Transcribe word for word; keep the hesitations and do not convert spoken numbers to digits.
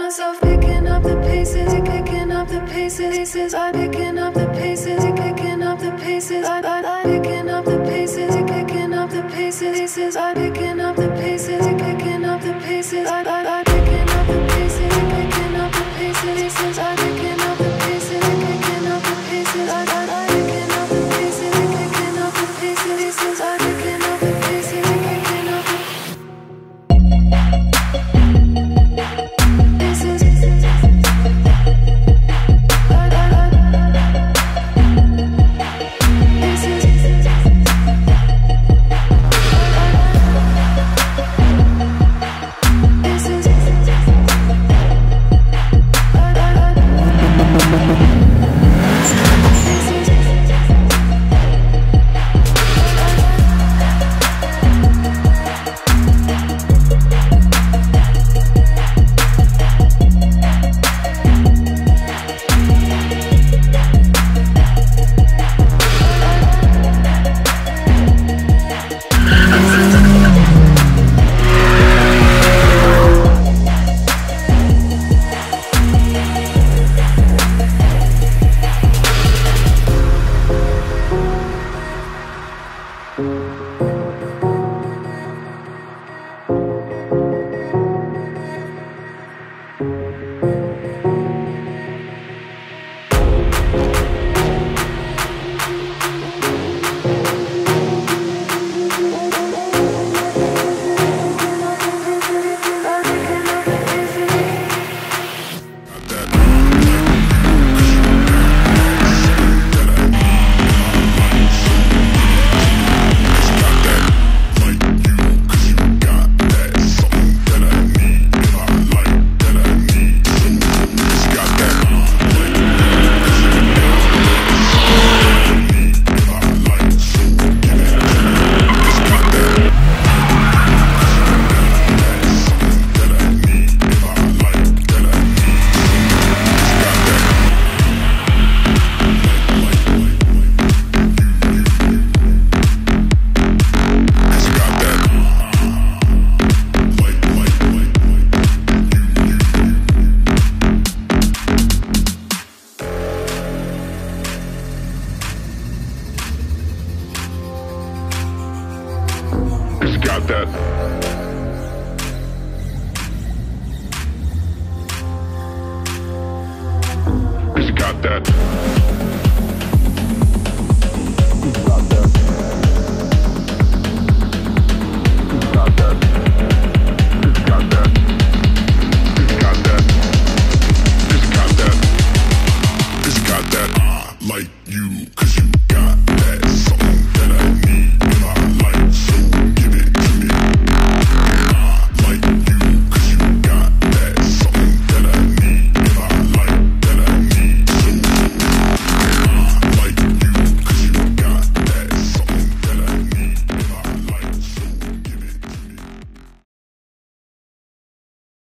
myself picking up the pieces, you're picking up the pieces. I'm picking up the pieces, you're picking up the pieces. I'm picking up the pieces, you're picking up the pieces. I'm picking up the pieces, you're picking up the pieces. I'm picking up the pieces, you're picking up the pieces. I'm picking up the pieces, you're picking up the pieces. I'm picking up the pieces, you're picking up the pieces. I'm picking up the pieces, you're picking up the like you, cause you got that something that I need.